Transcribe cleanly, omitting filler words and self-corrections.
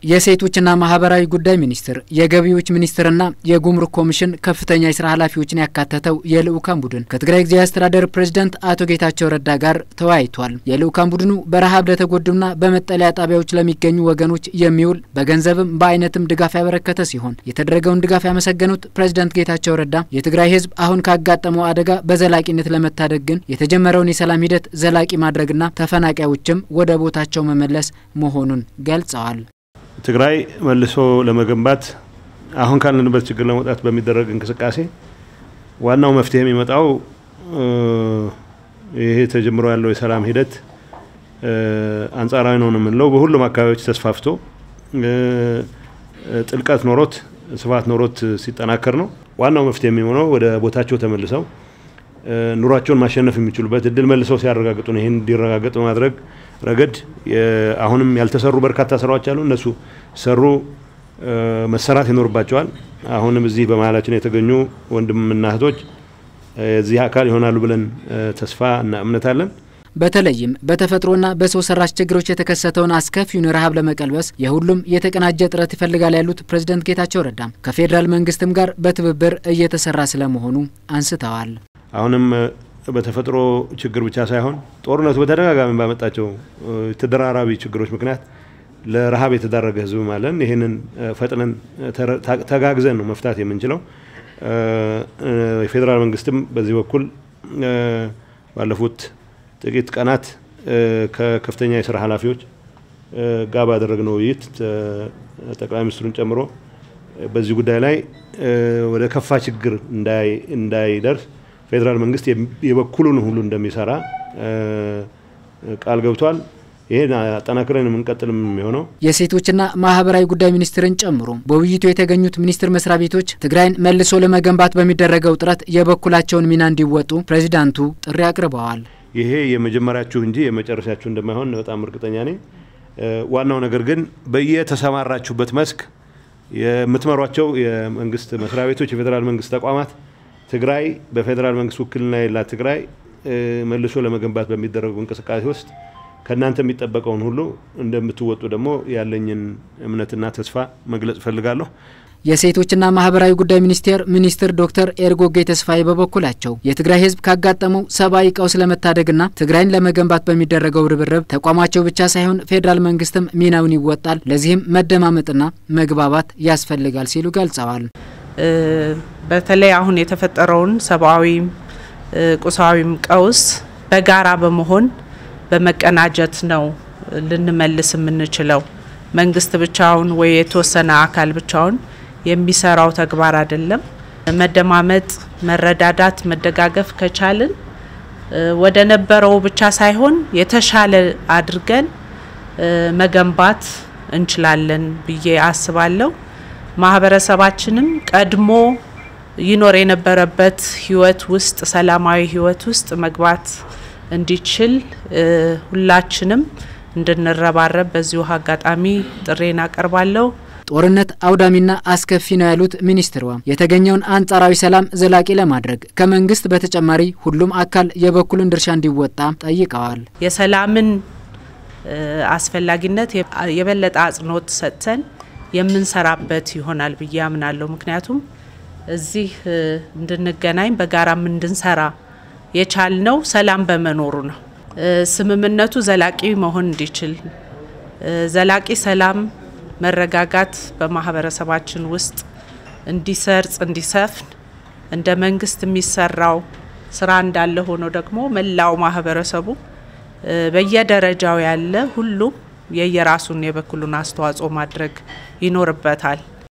የሴቶችና ማህበራዊ ጉዳይ ሚኒስቴር የገቢዎች ሚኒስቴርና የጉምሩክ ኮሚሽን ከፍተኛ የሥራ ኃላፊዎችን ያካተተው የልኡካን ቡድን ከትግራይ ጊዜያዊ አስተዳደር ፕሬዝዳንት አቶ ጌታቸው ረዳ ጋር ተወያይቷል። የልኡካን ቡድኑ በረሃብ ለተጎዱና በመጠለያ ጣቢያዎች ለሚገኙ ወገኖች የሚውል በገንዘብም በአይነትም ድጋፍ ያበረከተ ሲሆን የተደረገውን ድጋፍ ያመሰገኑት ፕሬዝዳንት ጌታቸው ረዳ የትግራይ ህዝብ አሁን ካጋጠመው አደጋ በዘላቂነት ለመታደግ ግን የተጀመረውን የሰላም ሂደት ዘላቂ ማድረግና ተፈናቃዮችም ወደ ቦታቸው መመለስ መሆኑን ገልጸዋል። ትግራይ መልሶ ለመገንባት አሁን ካለንበት ችግር ለመውጣት በሚደረግ እንቅስቃሴ ዋናው መፍትሄ የሚመጣው ይሄ ተጀምሮ ያለው የሰላም ሂደት አንጻራዊ ነው ነው በሁሉም አካባቢዎች ተስፋፍቶ ጥልቀት ኖሮት ስፋት ኖሮት ሲጠናከር ነው። ዋናው መፍትሄ የሚሆነው ወደ ቦታቸው ተመልሰው ኑሯቸውን ማሸነፍ የሚችሉበት እድል መልሰው ሲያረጋግጡ ነው። ይሄን እንዲረጋገጥ ማድረግ ረገድ አሁንም ያልተሰሩ በርካታ ስራዎች አሉ። እነሱ ሰሩ መሰራት ይኖርባቸዋል። አሁንም እዚህ በመሃላችን የተገኙ ወንድምና እህቶች እዚህ አካል ይሆናሉ ብለን ተስፋ እና እምነት አለን። በተለይም በተፈጥሮና በሰው ሰራሽ ችግሮች የተከሰተውን አስከፊውን ረሃብ ለመቀልበስ የሁሉም የተቀናጀ ጥረት ይፈልጋል ያሉት ፕሬዝዳንት ጌታቸው ረዳ ከፌደራል መንግስትም ጋር በትብብር እየተሰራ ስለመሆኑ አንስተዋል። አሁንም በተፈጥሮ ችግር ብቻ ሳይሆን ጦርነቱ በተደጋጋሚ ባመጣቸው ተደራራቢ ችግሮች ምክንያት ለረሃብ የተዳረገ ህዝብ ማለት ይሄንን ፈጥነን ተጋግዘን ነው መፍታት የምንችለው። የፌደራል መንግስትም በዚህ በኩል ባለፉት ጥቂት ቀናት ከከፍተኛ የሥራ ኃላፊዎች ጋር ባደረግነው ውይይት ጠቅላይ ሚኒስትሩን ጨምሮ በዚህ ጉዳይ ላይ ወደ ከፋ ችግር እንዳይደርስ ፌደራል መንግስት የበኩሉን ሁሉ እንደሚሰራ ቃል ገብቷል። ይሄን አጠናክረን የምንቀጥልም የሚሆነው የሴቶችና ማህበራዊ ጉዳይ ሚኒስቴርን ጨምሮ በውይይቱ የተገኙት ሚኒስቴር መስሪያ ቤቶች ትግራይን መልሶ ለመገንባት በሚደረገው ጥረት የበኩላቸውን ሚና እንዲወጡ ፕሬዝዳንቱ ጥሪ አቅርበዋል። ይሄ የመጀመሪያችሁ እንጂ የመጨረሻችሁ እንደማይሆን በጣም እርግጠኛ ነኝ። ዋናው ነገር ግን በየተሰማራችሁበት መስክ የምትመሯቸው የመንግስት መስሪያ ቤቶች የፌደራል መንግስት ተቋማት ትግራይ በፌደራል መንግስት ውክልና ያላት ትግራይ መልሶ ለመገንባት በሚደረጉ እንቅስቃሴ ውስጥ ከናንተ የሚጠበቀውን ሁሉ እንደምትወጡ ደግሞ ያለኝን እምነትና ተስፋ መግለጽ ፈልጋለሁ። የሴቶችና ማህበራዊ ጉዳይ ሚኒስቴር ዶክተር ኤርጎጌ ተስፋዬ በበኩላቸው የትግራይ ህዝብ ካጋጠመው ሰብአዊ ቀውስ ለመታደግና ትግራይን ለመገንባት በሚደረገው ርብርብ ተቋማቸው ብቻ ሳይሆን ፌደራል መንግስትም ሚናውን ይወጣል፣ ለዚህም መደማመጥና መግባባት ያስፈልጋል ሲሉ ገልጸዋል። በተለይ አሁን የተፈጠረውን ሰብአዊ ቁሳዊም ቀውስ በጋራ በመሆን በመቀናጀት ነው ልንመልስ የምንችለው። መንግስት ብቻውን ወይ የተወሰነ አካል ብቻውን የሚሰራው ተግባር አይደለም። መደማመጥ፣ መረዳዳት፣ መደጋገፍ ከቻልን ወደ ነበረው ብቻ ሳይሆን የተሻለ አድርገን መገንባት እንችላለን ብዬ አስባለሁ። ማህበረሰባችንም ቀድሞ ይኖር የነበረበት ህይወት ውስጥ ሰላማዊ ህይወት ውስጥ መግባት እንዲችል ሁላችንም እንድንረባረብ በዚሁ አጋጣሚ ጥሬን አቀርባለሁ። ጦርነት አውዳሚና አስከፊ ነው ያሉት ሚኒስትሯ የተገኘውን አንጻራዊ ሰላም ዘላቂ ለማድረግ ከመንግስት በተጨማሪ ሁሉም አካል የበኩሉን ድርሻ እንዲወጣ ጠይቀዋል። የሰላምን አስፈላጊነት የበለጠ አጽንኦት ሰጥተን የምንሰራበት ይሆናል ብዬ አምናለሁ። ምክንያቱም እዚህ እንድንገናኝ በጋራም እንድንሰራ የቻልነው ሰላም በመኖሩ ነው። ስምምነቱ ዘላቂ መሆን እንዲችል ዘላቂ ሰላም መረጋጋት በማህበረሰባችን ውስጥ እንዲሰርጽ እንዲሰፍን እንደ መንግስት የሚሰራው ስራ እንዳለ ሆኖ ደግሞ መላው ማህበረሰቡ በየደረጃው ያለ ሁሉ የየራሱን የበኩሉን አስተዋጽኦ ማድረግ ይኖርበታል።